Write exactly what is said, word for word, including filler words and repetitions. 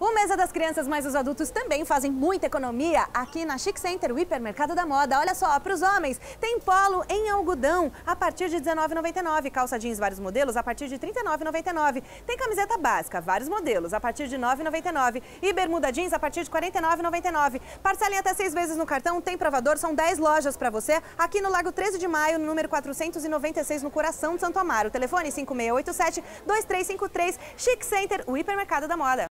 O Mesa das Crianças mais os adultos também fazem muita economia aqui na Chic Center, o hipermercado da moda. Olha só, para os homens, tem polo em algodão a partir de dezenove reais e noventa e nove centavos, calça jeans vários modelos a partir de trinta e nove reais e noventa e nove centavos, tem camiseta básica, vários modelos a partir de nove reais e noventa e nove centavos e bermuda jeans a partir de quarenta e nove reais e noventa e nove centavos. Parcelem até seis vezes no cartão, tem provador, são dez lojas para você aqui no Lago treze de maio, no número quatrocentos e noventa e seis, no coração de Santo Amaro. Telefone cinco seis oito sete, dois três cinco três, Chic Center, o hipermercado da moda.